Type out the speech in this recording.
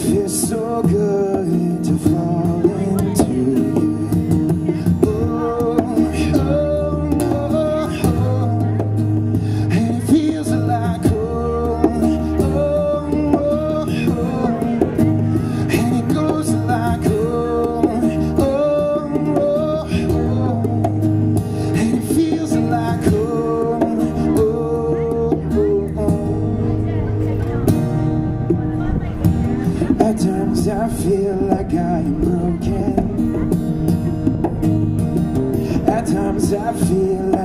feels so good to fall into you. Oh, oh, oh, oh. And it feels like home. Oh, oh, oh. And it goes like home. Oh, oh, oh. And it feels like home. Oh, oh, oh. At times I feel like I am broken. At times I feel like